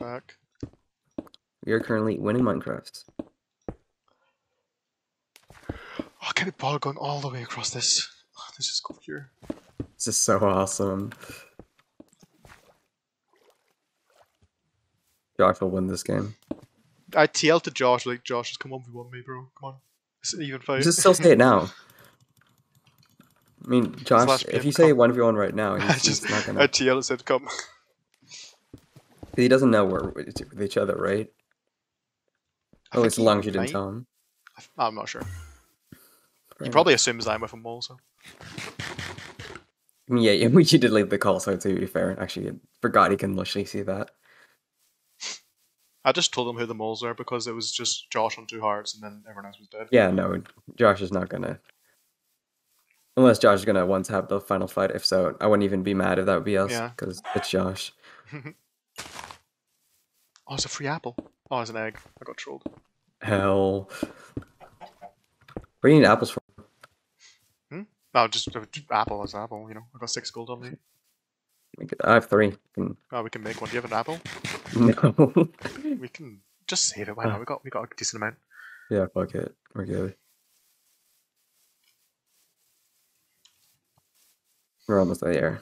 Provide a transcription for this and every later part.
back. We are currently winning Minecraft. Oh, I can't be bothered going all the way across this. Let's just go here. This is so awesome. Josh will win this game. I TL'd to Josh, like, Josh, just come on, we want me, bro. Come on. It's an even fight. Just still say it now. I mean, Josh, Slash if PM, you say come. 1v1 right now, I he's not I gonna... TL'd and said, come. He doesn't know we're with each other, right? At least as long as you didn't tell him. I'm not sure. Fair He probably enough. assumes I'm with him also. I mean, yeah, you did leave the call, so to be fair. Actually, I forgot he can literally see that. I just told him who the moles are because it was just Josh on 2 hearts and then everyone else was dead. Yeah, no, Josh is not gonna... Unless Josh is gonna want to have the final fight. If so, I wouldn't even be mad if that would be us, because it's Josh. Oh, it's a free apple. Oh, it's an egg. I got trolled. Hell. What do you need apples for? No, just apple as apple, you know. I got 6 gold on me. I have 3. Oh, we can make one. Do you have an apple? No. We can just save it. Why not? We got a decent amount. Yeah, fuck it. We're good. We're almost there.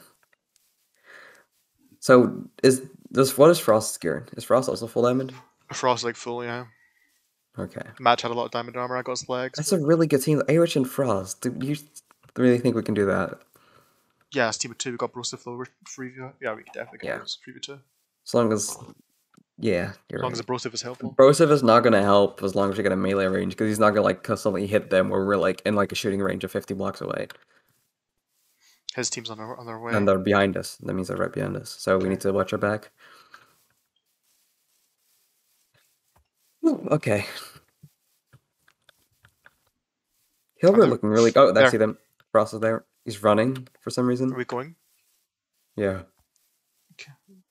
So, what is Frost's gear? Is Frost also full diamond? Frost like full, yeah. Okay. Match had a lot of diamond armor. I got his legs. That's a really good team. Aorich and Frost. Do you really think we can do that? Yeah, it's team of 2. We got Brosif though. We're 3v. Yeah, we can definitely Yeah. do this. 3v2. As long as... Yeah, you're As long right. as the Brosif is helpful. Brosif is not going to help as long as you get a melee range, because he's not going to like constantly hit them where we're like in like a shooting range of 50 blocks away. His team's on their way. And they're behind us. That means they're right behind us. So we need to watch our back. Ooh, okay. Hilbert looking really... Oh, I see them. Frost is there. He's running for some reason. Are we going? Yeah. Okay.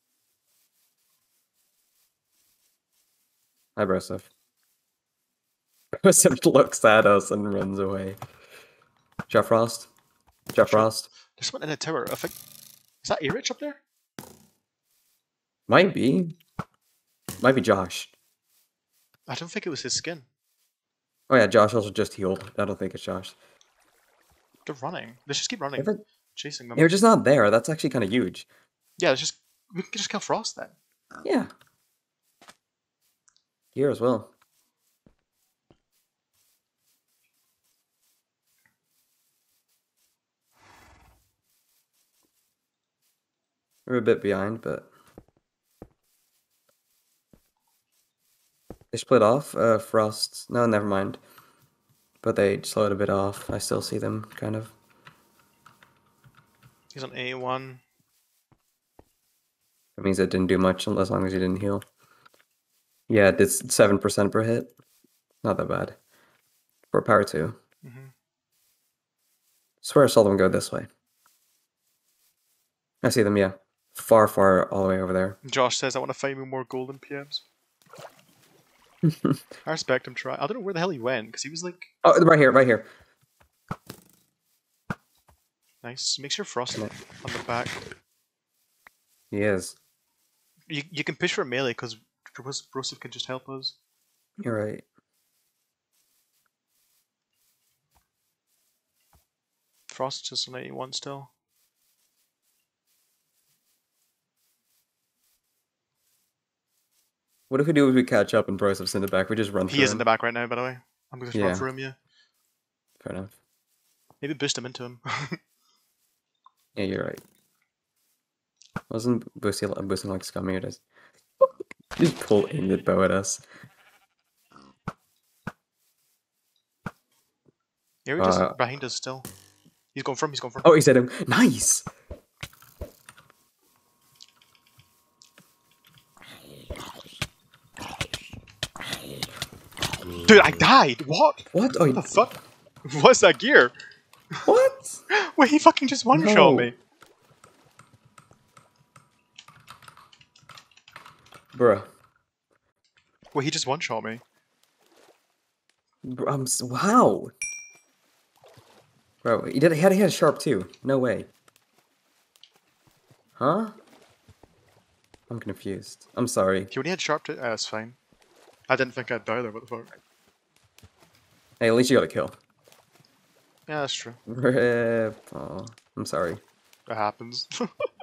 Hi, Brosif. Brosif looks at us and runs away. Jeff Frost? Jeff Frost? There's someone in a tower. I think... Is that Erich up there? Might be. Might be Josh. I don't think it was his skin. Oh yeah, Josh also just healed. I don't think it's Josh. They're running. Let's just keep running. Chasing them. They're just not there. That's actually kind of huge. Yeah, we can just kill Frost then. Yeah. Here as well. We're a bit behind, but... They split off. Frost... No, never mind. But they slowed a bit off. I still see them, kind of. He's on A1. That means it didn't do much as long as you didn't heal. Yeah, it did 7% per hit. Not that bad. For power 2. Swear I saw them go this way. I see them, yeah. Far, far all the way over there. Josh says, I want to find me more golden PMs. I respect him try. I don't know where the hell he went, because he was like... Oh, right here, right here. Nice. Make sure Frost on the back. He is. You can push for melee, because Brosif can just help us. You're right. Frost just on 81 still. What if we do if we catch up and Brosif's in the back? We just run through He is him. in the back right now, by the way. I'm going to run for him, yeah. Fair enough. Maybe boost him into him. Yeah, you're right. Wasn't boosting like scummy it is. Just pull in the bow at us. Yeah, we're just behind us still. He's going from. Oh, he's hit him. Nice! Dude, I died! What? What? Oh, what the fuck? What's that gear? What? Wait, he fucking just one-shot me. Bruh. Wait, he just one-shot me. Wow. Bro, he had a sharp too. No way. Huh? I'm confused. I'm sorry. He only had sharp teeth. It's fine. I didn't think I'd die there. What the fuck? Hey, at least you got a kill. Yeah, that's true. Rip. Oh, I'm sorry. It happens.